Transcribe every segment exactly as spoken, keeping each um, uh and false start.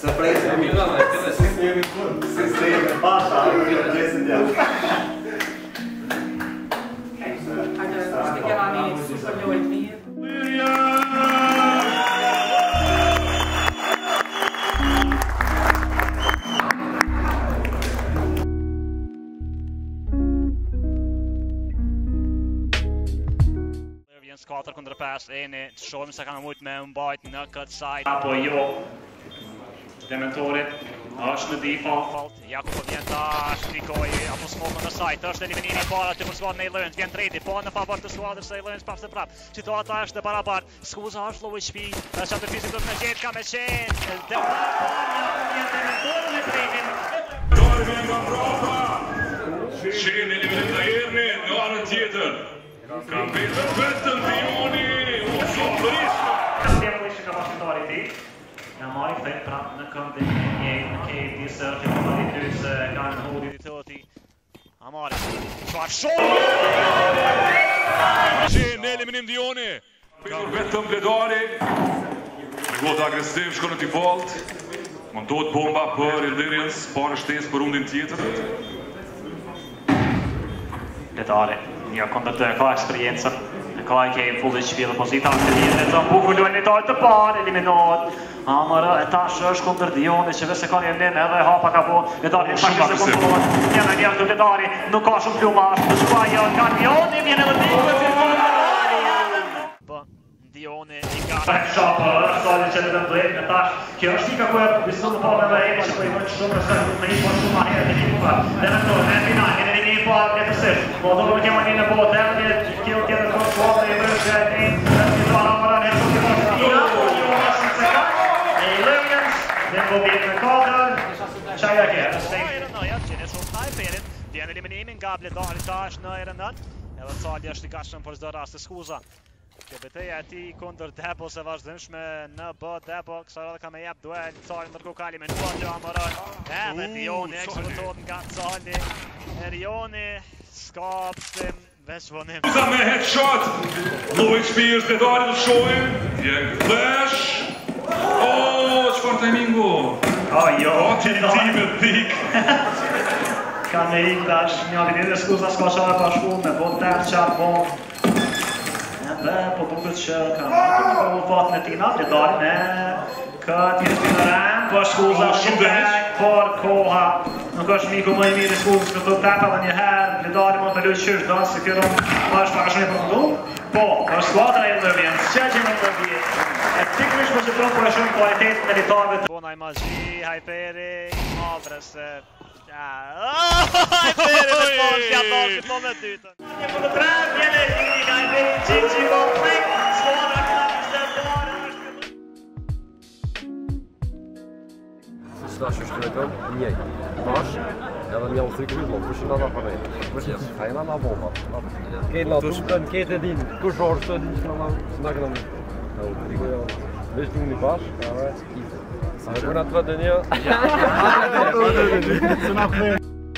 Sorpresa. Sistemi basta, Skater kunde pass in i Shorm så kan han mot med en bite knock side på jo Dementore Arsenal default Jakob Vienta Striko i atmosfären på side Arsenal i in i bara till försvar med Lund vi en tredje på när fan bort skador sig Lund passar fram citat Arsenal bara bara skos Arsenal i spel där satt det fysiskt upp med Jet kan med Chen det var Dementore med tre Chen eller vill ta er med nu har han tiden kan bli förbättrad Pioni och så Brisco. Tempo ska vara stort i tid. Jag har inte tänkt på att kom det i K D Sergio har det hus kan hålla det till Amari. Schwarz. Chen eliminim Dioni. Vetëm Bledari. Gått aggressiv shkon në default. Montohet bomba për Illyrians, para shtesë për rundin tjetër. Bledari. Jag kommer att ha experiensen. K I K full spel på sitt antal. Som Buffalo är ett allt par eliminat. Amara etage kontra Dion, det känns som en den eller ha packa på. Det tar en faktiskt på. Ja men jag tror det där nu kanske Blomar ska jag kan Dion det vill det bli. Dion i Shopper, så det känns den blir det där. Kirsti kan gå vi står på den där och så mycket som så men inte på så här det gick bara. Det är då en final det är ni på det så. Och då kan man in på den det kill till det från två det är det in det var bara det som det var. Den går vid med kadrar. Tjejer här. Det är så snajperen. Det är en eliminering. Gable där i tash nöjden där. Eller så hade jag stigashen på det raste skuza. K B T ati kundër Debo se vazhdimshme në bë Debo Ksarada ka me jep duel Cali ndërkohë Kali me nuar që Amaron edhe Rioni eksplotohet nga Cali Rioni ska pëstim veç vonim Uza me headshot Lloj Spears Bledari të shojnë Jeng flash Oh, çfarë timingu Oh, jo Timet pik Ka me ik dash një avinire skuza s'ka qara bashku me bo tërë qatë bo Po duket që ka marrë në vatën e tina, Bledari me këtë një të rëmë, po shkuza shumë por koha. Nuk është miku më i mirë i shkuzës këtë të tepa dhe një herë, Bledari mund të lujtë qysh do, se kjo rëmë ma është pak shumë i përfundu. Po, është skuadra e Illyrians, që që në të vjetë. E pikrish për që tronë për e shumë kualitet në elitarve të... Bona i mazhi, Hajperi, Mavrës... Hajperi në fond, që ato që të me dytën. Një për të tre, vjene i Hajperi, që që go play, skuadra këta kështë e pare, Slash është kreton, njej, bash, edhe një usë i kryllon, kush në da përrej, kush në kajna na bomba. Këtë na tukën, këtë e din, kush orë së din që në këna më. Diko jo, veç një një bash, edhe izë. Sa e kuna të vëtë një? Ja, së nga këmë.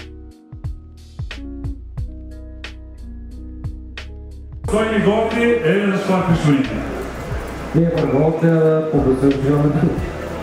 Sojnë i goti e në shfarë pëshmërinë. Një për goti edhe po bësëm që në të.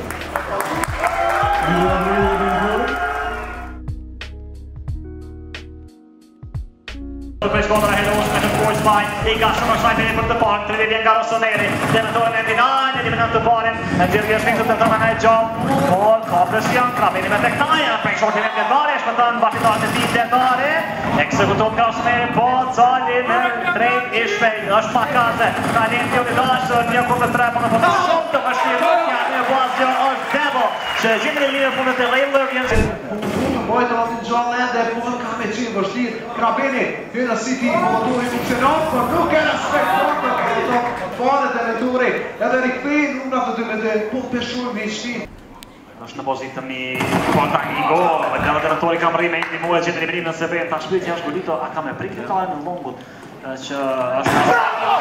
Për shkondra Helos me në force line, I ka shumë është najperi për të parë, të vjen nga Rossoneri, Dementore në final, e eliminat të parin, në gjithë shpingët të të të në e gjomë, por ka presion, krapini me tektaja, për shokin e Bledari, shpëtën batitarët e ti Bledari, ekzekutot nga Rossoneri, po Cali në drejt i shpejt, është pakaze, talenti u një dashër, një kur të tre, për në për shumë të vështirë, një vazhjo është Debo, që gjithë në lirë punët e Illyrians. Mojtë në të gjallë edhe, punë ka me qimë vështirë, Krapini, hynë City, motori funksionon, por nuk e respektuar për këto fare të Dementore, edhe rikëpej nuk në të dy me dhe, po peshur me i shpinë. është në pozitën një kontak një gol, dhe ka Dementore kam rri me një muaj që të ribrim në sebe, ta shpyt që është Gulito, a ka me prik të kajnë në longut, që është në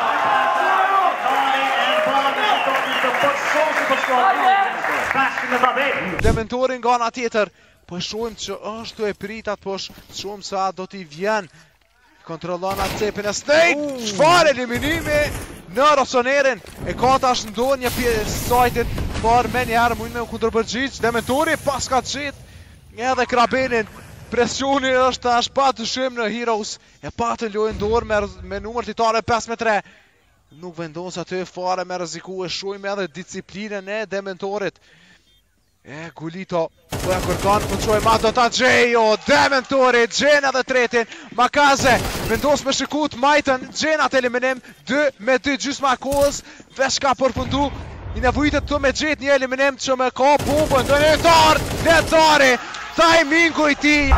Dementore nga nga tjetër, po e shumë që është të e pritat, po shumë sa do t'i vjen. Kontrollon atë cepin e Snake, çfarë eliminimi në Rossonerin. E ka tash ndonjë një pjesë sajtit, por me njerë mujnë me u kundërpërgjigj. Dementori pas ka të gjitë edhe Krabenin. Presioni është tash pa dyshim në Heroes. E patën lojën dorë me, me numër titare pesë me tre. Nuk vendos aty fare me rreziku, e shohim edhe disiplinën e Dementorit. E Gulito po e kërkon, po çojmë ato ta Gjejo, Dementori gjen edhe tretin. Makaze vendos me shikut majtën, gjen atë eliminim dy me dy gjysma kohës, veç ka përfundu. I nevojitet të me gjet një eliminim që me ka bombën, do Netar, Netari, timingu i tij.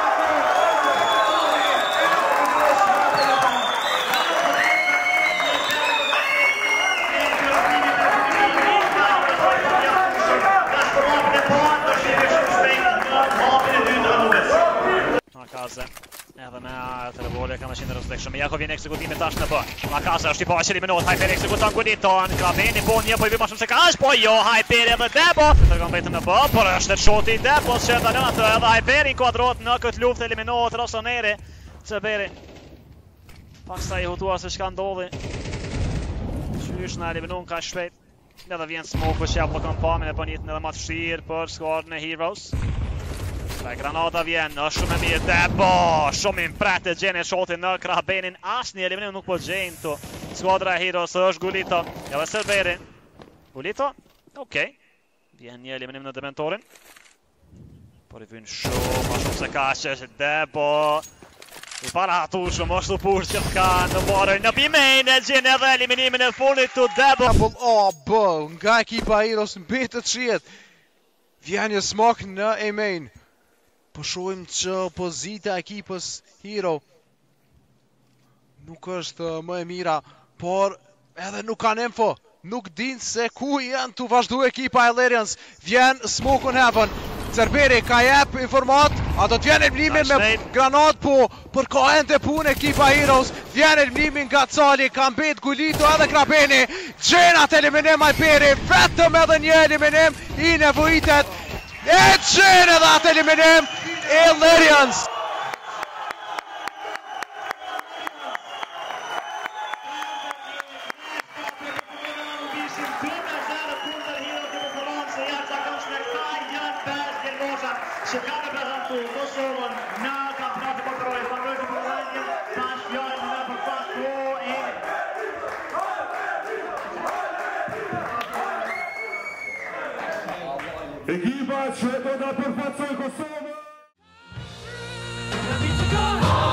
Makaze, edhe me të revolje ka mashinë rëzdekshme. Jako vjen ekzekutimi tash në bë. Makaze është i pa që eliminohet, Hyper ekzekuton Guliton. Krabeni po një po i vë ma shumë se ka është, po jo, Hyper edhe Debo. Tërgon vetëm në bë, por është shoti i Debos që ndalon atë, edhe Hyper inkuadrohet në këtë luftë, eliminohet Rossoneri. Ceberi. Paksa i hutua se çka ndodhi. Qysh na eliminon ka shpejt. Edhe vjen smoku që ja bllokon pamjen e bën jetën edhe më të vështirë për skuadrën e Heroes. Granata vjen, është shumë e mirë, Debo, shumë imprete gjenë e shotin në Krabenin, asë një eliminim nuk po gjenë të skuadra e Heroes, është Gulito, edhe Cerberi. Gulito, okej, vjen një eliminim në Dementorin, por i vynë shumë, ma shumë se ka që është Debo, i para atu shumë, është të purë që të ka në borën, në Pimejn e gjenë edhe eliminimin e fundit të Debo. O, bë, nga ekipa Heroes në betë të qiet, vjen një smok në Pimejn. Po shohim që pozita e ekipës Hero nuk është më e mira, por edhe nuk kanë info, nuk din se ku janë të vazhdu ekipa e Lerians. Vjen smoke on heaven, Cerberi ka jep informat, a do t'vjen eliminimin me granat, po për ka ende punë ekipa Heroes. Vjen eliminimin nga Cali, ka mbet Gulito edhe Krabeni, gjenat eliminim Hyperi, vetëm edhe një eliminim i nevojitet. E gjenë edhe atë eliminim e Lerians. Ekipa që do nga përfaqësoj Kosovën.